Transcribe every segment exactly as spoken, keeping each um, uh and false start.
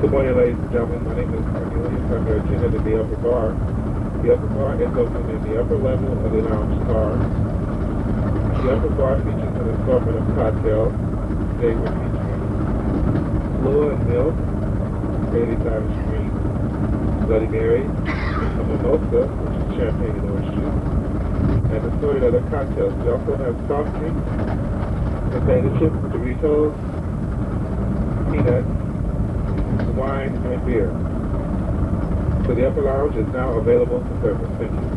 Good morning, ladies and gentlemen. My name is Cornelius. I'm the attendant at the upper bar. The upper bar is open in the upper level of the lounge car. The upper bar features an assortment of cocktails. Today we're featuring Blue and Milk, Bailey's Irish Cream, Bloody Mary, a Mimosa, which is champagne and orange juice, and assorted other cocktails. We also have soft drinks, potato chips, Doritos, peanuts, wine, and beer. So the upper lounge is now available for service. Thank you.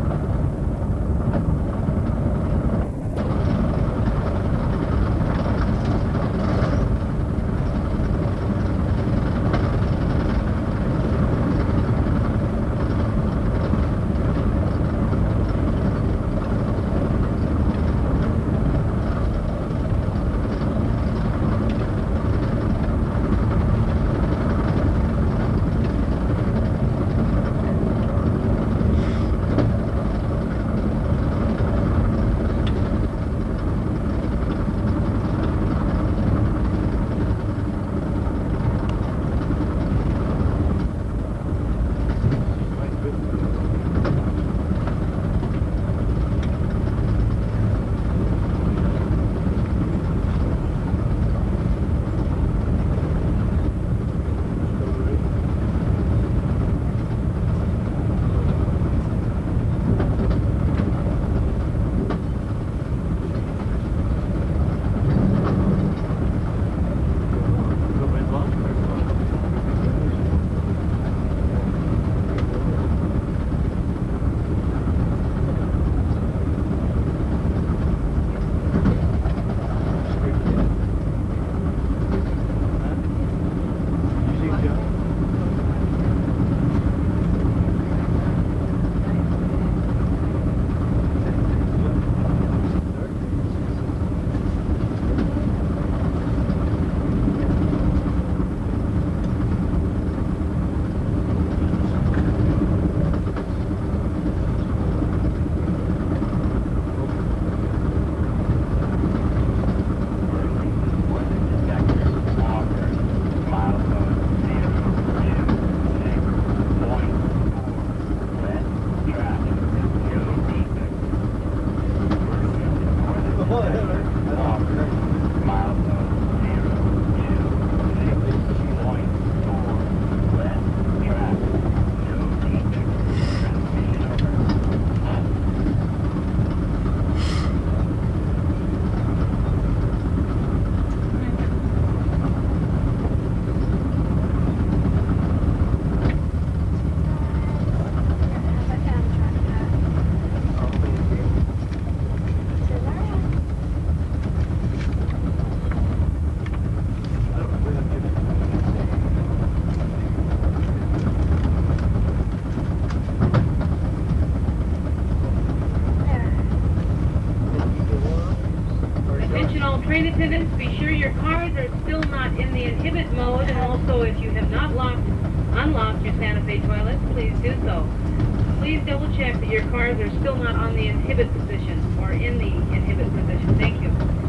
Train attendants, be sure your cars are still not in the inhibit mode, and also if you have not locked, unlocked your Santa Fe toilets, please do so. Please double check that your cars are still not on the inhibit position or in the inhibit position. Thank you.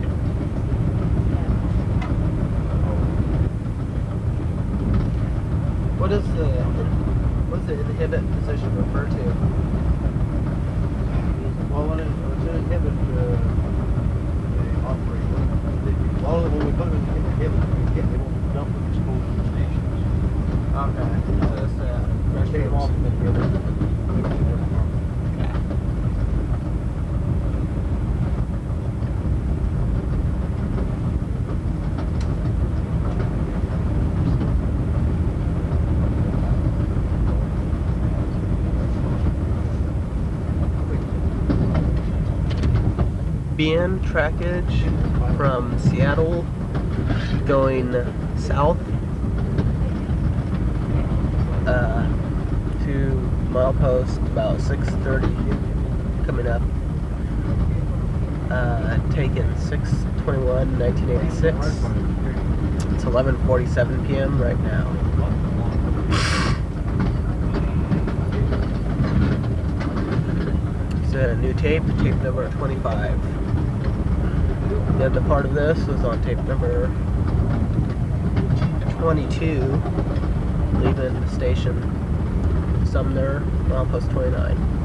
What is the what does the inhibit position refer to? Well, when it, when it inhibit uh, the operator. Well, when we put them in the inhibit, we get they won't dump them exposed to the stations. Okay. So that's uh, take them off the inhibit. B N trackage from Seattle going south uh, to milepost about six thirty coming up. Uh, taken six twenty-one nineteen eighty-six. It's eleven forty-seven p m right now. It's a new tape, tape number twenty-five. The other part of this was on tape number twenty-two. leaving the station Sumner, milepost twenty-nine.